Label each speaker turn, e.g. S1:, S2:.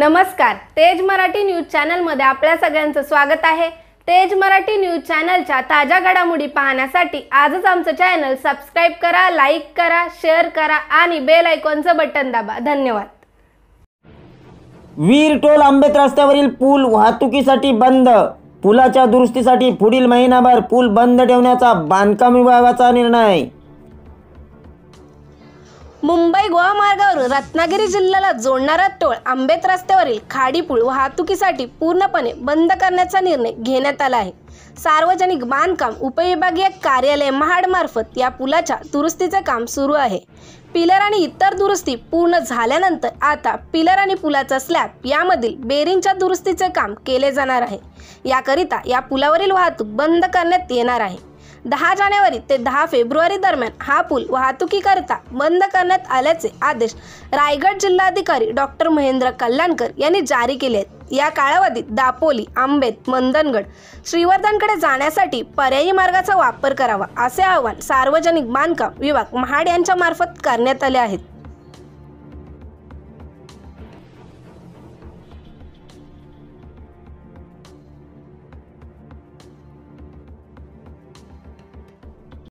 S1: नमस्कार, तेज मराठी न्यूज चॅनलमध्ये आपल्या सगळ्यांचं स्वागत आहे। तेज मराठी न्यूज चॅनलच्या ताज्या घडामोडी पाहण्यासाठी आजच आमचं चॅनल सबस्क्राइब करा, लाईक करा, शेअर करा आणि बेल आयकॉनचं बटन दाबा। धन्यवाद।
S2: वीर टोल आंबेत रस्त्यावरील पूल वाहतुकीसाठी बंद। पुलाच्या दुरुस्तीसाठी पुढील महिनाभर पूल बंद ठेवण्याचा बांधकाम विभागाचा निर्णय।
S1: मुंबई गोवा मार्गावर रत्नागिरी जिल्ह्याला जोडणारा टोल आंबेत रस्त्यावरील खाडी पूल वाहतुकीसाठी पूर्णपणे बंद करण्याचा निर्णय घेण्यात आला आहे। सार्वजनिक बांधकाम उपविभागीय कार्यालय महाड मार्फत या पुलाच्या दुरुस्तीचे काम सुरू आहे। पिलर आणि इतर दुरुस्ती पूर्ण झाल्यानंतर आता पिलर आणि पुलाचा स्लॅब यामधील बेरिंगच्या दुरुस्तीचे काम केले जाणार आहे। याकरिता या पुलावरील वाहतूक बंद करण्यात येणार आहे। 10 जानेवारी ते 10 फेब्रुवारी दरम्यान हा पूल वाहतुकीकरिता बंद करण्यात आल्याचे आदेश रायगड जिल्हाधिकारी डॉक्टर महेंद्र कल्याणकर यांनी जारी केले आहेत। या कालावधीत दापोली, आंबेत, मंदनगड, श्रीवर्धनकडे जाण्यासाठी पर्यायी मार्गाचा वापर करावा असे आवाहन सार्वजनिक बांधकाम विभाग महाड यांच्या मार्फत करण्यात आले आहे।